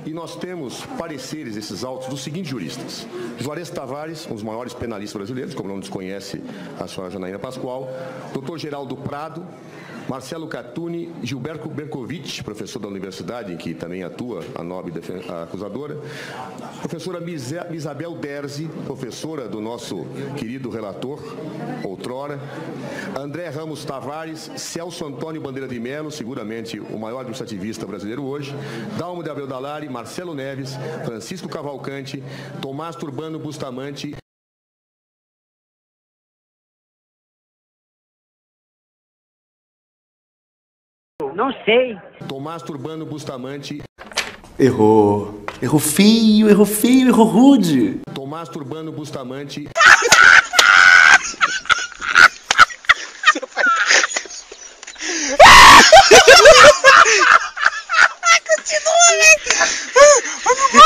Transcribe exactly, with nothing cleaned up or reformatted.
E nós temos pareceres desses autos dos seguintes juristas: Juarez Tavares, um dos maiores penalistas brasileiros, como não desconhece a senhora Janaína Pascoal, doutor Geraldo Prado, Marcelo Catuni, Gilberto Bercovitch, professor da universidade, em que também atua a nobre a acusadora, professora Isabel Derzi, professora do nosso querido relator, outrora, André Ramos Tavares, Celso Antônio Bandeira de Mello, seguramente o maior administrativista brasileiro hoje, Dalmo de Abreu Dalari, Marcelo Neves, Francisco Cavalcante, Tomás Turbano Bustamante. Não sei. Tomás Turbano Bustamante. Errou. Errou feio, errou feio, errou rude. Tomás Turbano Bustamante. Continua, velho.